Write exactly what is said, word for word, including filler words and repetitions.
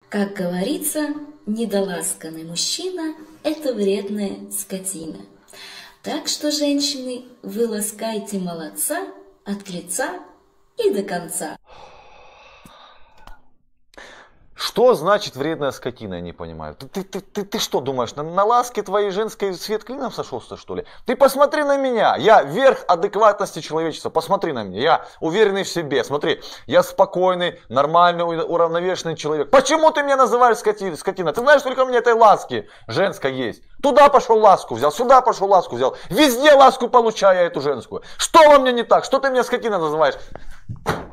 Как говорится, недоласканный мужчина – это вредная скотина. Так что, женщины, вы ласкайте молодца от лица и до конца. Что значит вредная скотина, я не понимаю. Ты, ты, ты, ты, ты что думаешь, на, на ласке твоей женской свет клином сошелся, что ли? Ты посмотри на меня, я верх адекватности человечества, посмотри на меня, я уверенный в себе, смотри, я спокойный, нормальный, уравновешенный человек. Почему ты меня называешь скотиной? Скотина? Ты знаешь, сколько у меня этой ласки женской есть? Туда пошел ласку взял, сюда пошел ласку взял, везде ласку получаю я эту женскую. Что во мне не так? Что ты меня скотиной называешь?